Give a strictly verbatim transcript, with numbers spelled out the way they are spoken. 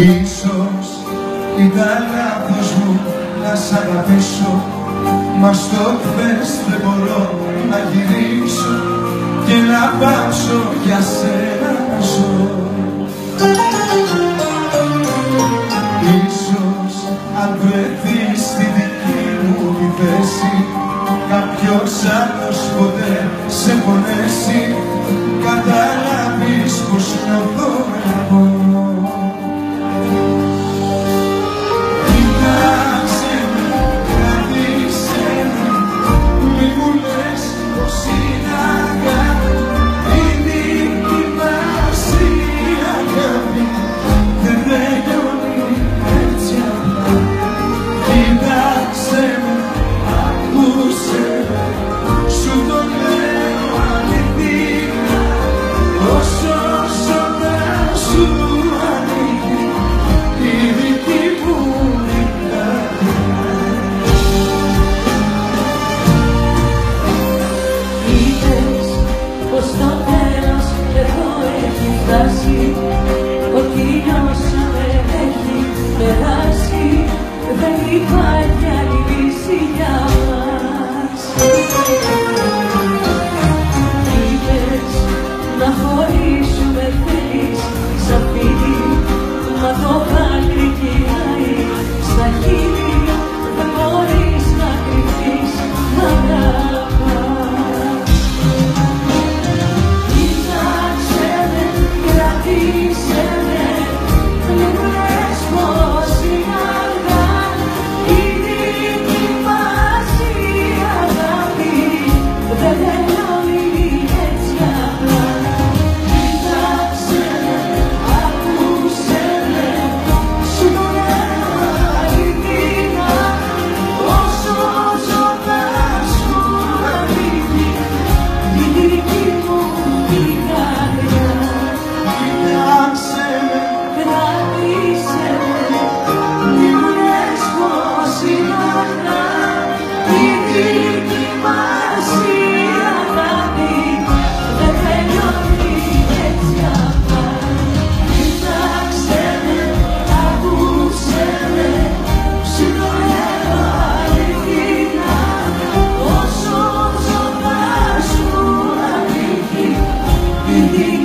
Ίσως ήταν λάθος μου να σ' αγαπήσω, μα στο χθες δεν μπορώ να γυρίσω και να πάψω για σένα να ζω. Ίσως αν βρεθείς στη δική μου τη θέση, κάποιος άλλος ποτέ σε πονέσει, καταλάβεις πως νιώθω εγώ. Ό,τι νιώσαμε έχει περάσει, δεν υπάρχει άλλη λύση για μας. Είπες να χωρίσουμε, θέλεις σαν φίλοι, μα το δάκρυ κυλάει στα χείλη, δεν μπορείς να κρυφτείς να αγαπάς. Thank you.